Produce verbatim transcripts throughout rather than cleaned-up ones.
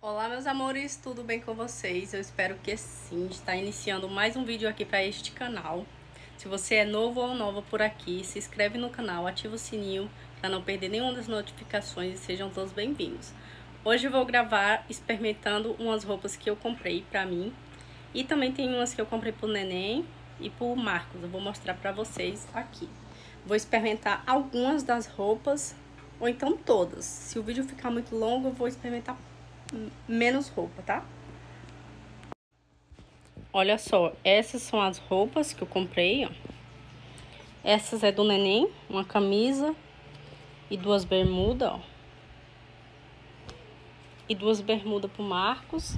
Olá meus amores, tudo bem com vocês? Eu espero que sim. Está iniciando mais um vídeo aqui para este canal. Se você é novo ou nova por aqui, se inscreve no canal, ativa o sininho para não perder nenhuma das notificações e sejam todos bem-vindos. Hoje eu vou gravar experimentando umas roupas que eu comprei para mim e também tem umas que eu comprei pro neném e pro Marcos. Eu vou mostrar para vocês aqui. Vou experimentar algumas das roupas ou então todas. Se o vídeo ficar muito longo, eu vou experimentar menos roupa, tá? Olha só, essas são as roupas que eu comprei, ó. Essas é do neném, uma camisa e duas bermudas, ó. E duas bermudas pro Marcos.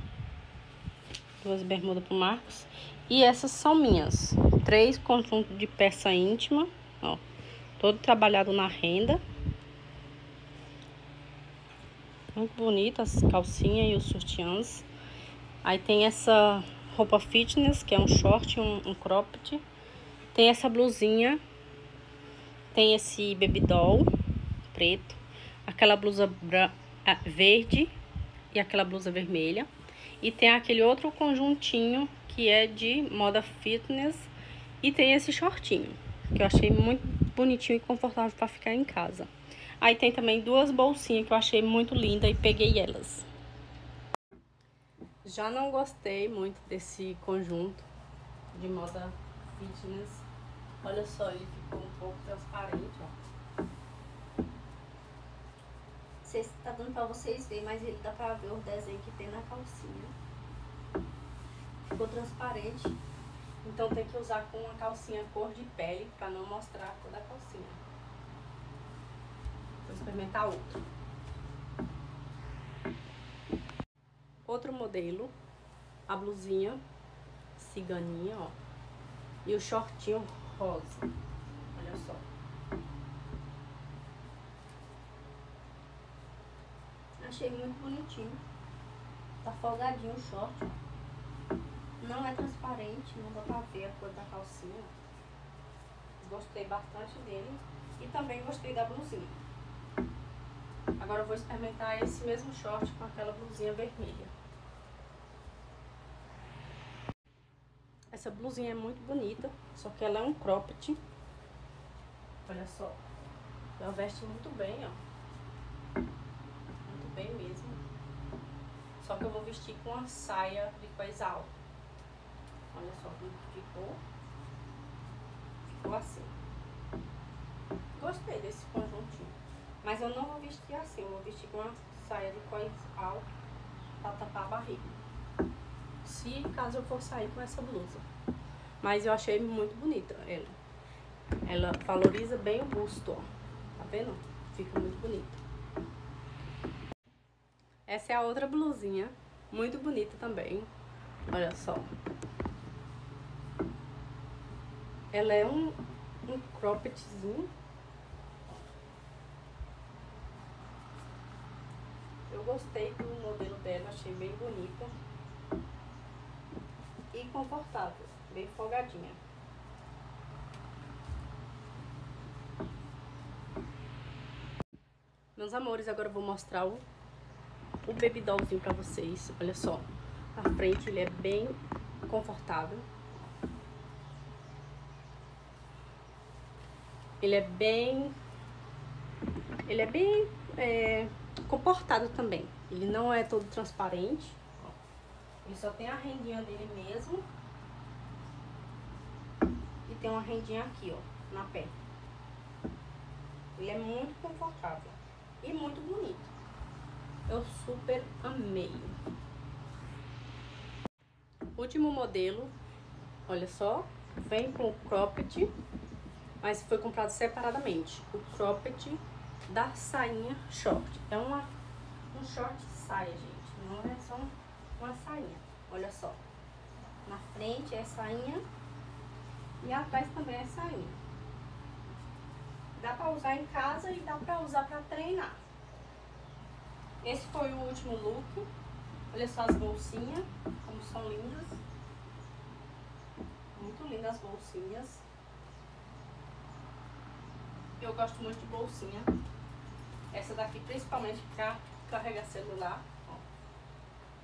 Duas bermudas pro Marcos. E essas são minhas. Três conjuntos de peça íntima, ó. Todo trabalhado na renda. Muito bonita as calcinhas e os sutiãs. Aí tem essa roupa fitness, que é um short, um, um cropped. Tem essa blusinha. Tem esse baby doll preto. Aquela blusa verde e aquela blusa vermelha. E tem aquele outro conjuntinho que é de moda fitness. E tem esse shortinho, que eu achei muito bonitinho e confortável para ficar em casa. Aí tem também duas bolsinhas que eu achei muito linda e peguei elas. Já não gostei muito desse conjunto de moda fitness. Olha só, ele ficou um pouco transparente, ó. Cês, tá dando pra vocês verem, mas ele dá pra ver o desenho que tem na calcinha. Ficou transparente. Então tem que usar com uma calcinha cor de pele pra não mostrar a cor da calcinha. Vou experimentar outro. Outro modelo, a blusinha ciganinha, ó. E o shortinho rosa. Olha só. Achei muito bonitinho. Tá folgadinho o short, ó. Não é transparente, não dá pra ver a cor da calcinha. Gostei bastante dele. E também gostei da blusinha. Agora eu vou experimentar esse mesmo short com aquela blusinha vermelha. Essa blusinha é muito bonita, só que ela é um cropped. Olha só. Ela veste muito bem, ó. Muito bem mesmo. Só que eu vou vestir com uma saia de coisa alta. Olha só como ficou. Ficou assim. Gostei desse conjuntinho. Mas eu não vou vestir assim, eu vou vestir com uma saia de coisa alta pra tapar a barriga. Se caso eu for sair com essa blusa. Mas eu achei muito bonita ela. Ela valoriza bem o busto, ó. Tá vendo? Fica muito bonita. Essa é a outra blusinha. Muito bonita também. Olha só. Ela é um, um croppedzinho. Eu gostei do modelo dela, achei bem bonita e confortável, bem folgadinha. Meus amores, agora eu vou mostrar o, o baby dollzinho pra vocês. Olha só, na frente ele é bem confortável. Ele é bem... Ele é bem... É, comportado também. Ele não é todo transparente. Ele só tem a rendinha dele mesmo. E tem uma rendinha aqui, ó, na perna. Ele é muito confortável e muito bonito. Eu super amei. Último modelo. Olha só. Vem com o cropped, mas foi comprado separadamente. O cropped da sainha short. É uma, um short saia, gente. Não é só uma sainha. Olha só. Na frente é sainha e atrás também é sainha. Dá pra usar em casa e dá pra usar pra treinar. Esse foi o último look. Olha só as bolsinhas, como são lindas. Muito lindas as bolsinhas. Eu gosto muito de bolsinha. Essa daqui principalmente pra carregar celular, ó.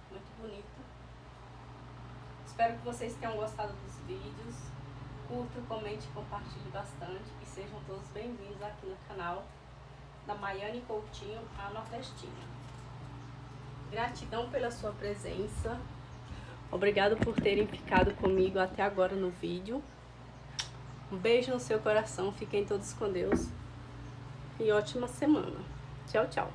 Muito bonito. Espero que vocês tenham gostado dos vídeos. Curta, comente, compartilhe bastante. E sejam todos bem-vindos aqui no canal da Maiane Coutinho, a Nordestina. Gratidão pela sua presença. Obrigado por terem ficado comigo até agora no vídeo. Um beijo no seu coração. Fiquem todos com Deus. E ótima semana. Tchau, tchau.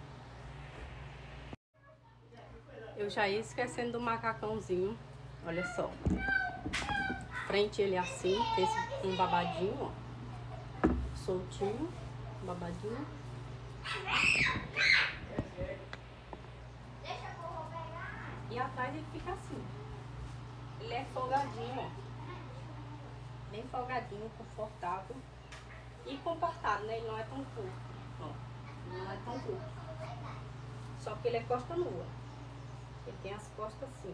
Eu já ia esquecendo do macacãozinho. Olha só. Frente ele assim. Tem esse, um babadinho, ó. Soltinho. Babadinho. E atrás ele fica assim. Ele é folgadinho, ó. Bem folgadinho, confortável. E comportado, né? Ele não é tão curto. Ó. Ele não é tão curto. Só que ele é costa nua. Ele tem as costas assim.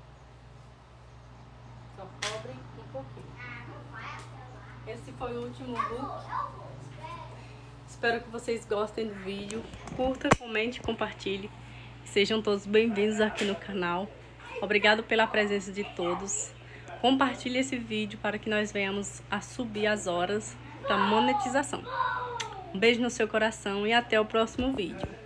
Só cobre um pouquinho. Esse foi o último look. Espero que vocês gostem do vídeo. Curta, comente, compartilhe. Sejam todos bem-vindos aqui no canal. Obrigado pela presença de todos. Compartilhe esse vídeo para que nós venhamos a subir as horas da monetização. Um beijo no seu coração e até o próximo vídeo.